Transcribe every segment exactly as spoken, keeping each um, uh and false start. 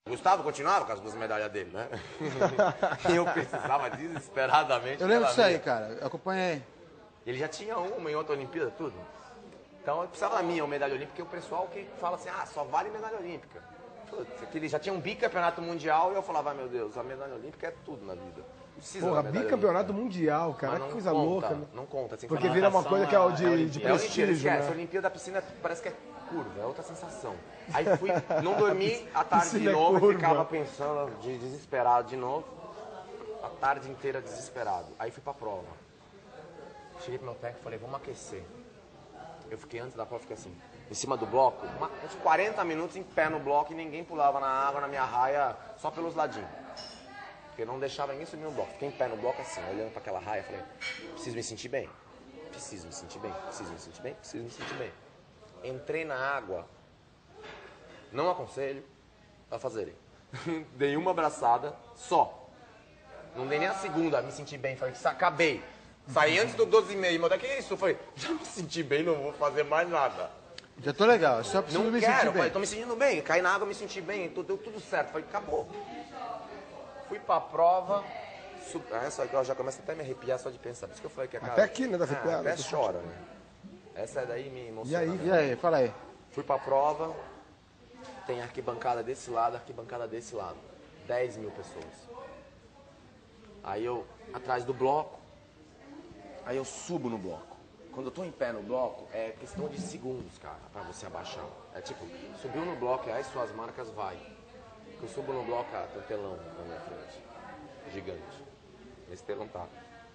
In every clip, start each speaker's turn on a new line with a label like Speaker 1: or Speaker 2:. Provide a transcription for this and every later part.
Speaker 1: Gustavo continuava com as duas medalhas dele, né? E eu precisava desesperadamente.
Speaker 2: Eu lembro disso aí,
Speaker 1: minha.
Speaker 2: cara. Eu acompanhei.
Speaker 1: Ele já tinha uma em outra Olimpíada, tudo. Então eu precisava da minha, uma medalha olímpica, porque o pessoal que fala assim, ah, só vale medalha olímpica. Putz, ele já tinha um bicampeonato mundial e eu falava, ah, meu Deus, a medalha olímpica é tudo na vida. Precisa
Speaker 3: Porra,
Speaker 1: da medalha
Speaker 3: bicampeonato
Speaker 1: olímpica.
Speaker 3: mundial, cara, que coisa
Speaker 1: conta,
Speaker 3: louca, né?
Speaker 1: Não conta, assim,
Speaker 3: Porque vira uma coisa que é o de,
Speaker 1: é
Speaker 3: de
Speaker 1: Olimpíada,
Speaker 3: prestígio,
Speaker 1: esquece,
Speaker 3: né?
Speaker 1: a Olimpíada da piscina parece que é curva, é outra sensação. Aí fui, não dormi a tarde de
Speaker 3: Piscina é
Speaker 1: novo,
Speaker 3: curva.
Speaker 1: ficava pensando, de desesperado de novo, a tarde inteira desesperado. Aí fui pra prova. Cheguei pro meu técnico e falei, vamos aquecer. Eu fiquei antes da prova, fiquei assim, em cima do bloco, uma, uns quarenta minutos em pé no bloco e ninguém pulava na água, na minha raia, só pelos ladinhos. Porque não deixava ninguém subir no bloco. Fiquei em pé no bloco assim, olhando pra aquela raia, falei, preciso me sentir bem, preciso me sentir bem, preciso me sentir bem, preciso me sentir bem. Entrei na água, não aconselho a fazerem. Dei uma abraçada, só. Não dei nem a segunda, me senti bem, falei, acabei. Saí antes do doze e meia, mas que isso? Eu falei, já me senti bem, não vou fazer mais nada.
Speaker 2: Já tô legal, só preciso
Speaker 1: Não
Speaker 2: me
Speaker 1: quero,
Speaker 2: sentir
Speaker 1: eu
Speaker 2: bem.
Speaker 1: falei, tô me sentindo bem, caí na água, me senti bem, tudo, deu tudo certo. Falei, acabou. Fui pra prova, sub... ah, essa aqui eu já começo até a me arrepiar só de pensar. Por isso que eu falei que a cara...
Speaker 3: Até aqui, né, tá arrepiado.
Speaker 1: Ah, até chora, né? Essa daí me emociona.
Speaker 3: E aí?
Speaker 2: E aí, fala aí.
Speaker 1: Fui pra prova, tem arquibancada desse lado, arquibancada desse lado. dez mil pessoas. Aí eu, atrás do bloco, aí eu subo no bloco. Quando eu tô em pé no bloco, é questão de segundos, cara, pra você abaixar. É tipo, subiu no bloco, aí suas marcas vai. Eu subo no bloco, ah, tem um telão na minha frente. Gigante. Esse telão tá.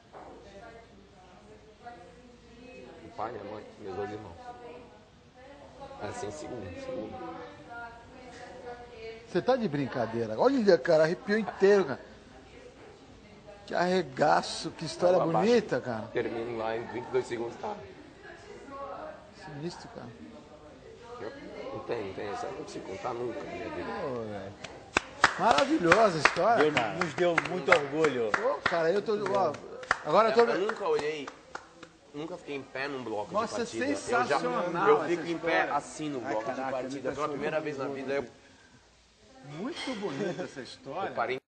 Speaker 1: O pai, minha mãe, meus dois irmãos. É assim, segundo, segundo.
Speaker 2: Você tá de brincadeira. Olha, cara, arrepiou inteiro, cara. Que arregaço, que história
Speaker 1: Eu abaixo,
Speaker 2: bonita, cara.
Speaker 1: Termino lá em vinte e dois segundos, tá?
Speaker 2: Sinistro, cara.
Speaker 1: Eu, não tem, não tem. Isso eu não consigo contar nunca na minha vida.
Speaker 2: Pô, velho. Maravilhosa a história,
Speaker 4: Deu-
Speaker 2: cara.
Speaker 4: nos deu muito orgulho.
Speaker 2: Pô, cara, eu tô... Ó, agora eu tô...
Speaker 1: Eu nunca olhei, nunca fiquei em pé num bloco
Speaker 2: Nossa,
Speaker 1: de partida.
Speaker 2: é sensacional
Speaker 1: Eu, já, eu
Speaker 2: essa
Speaker 1: fico em pé
Speaker 2: história.
Speaker 1: assim no
Speaker 2: Ai,
Speaker 1: bloco
Speaker 2: caraca,
Speaker 1: de partida.
Speaker 2: me
Speaker 1: Pela primeira vez na vida eu,
Speaker 2: Muito bonita essa história.
Speaker 1: eu parei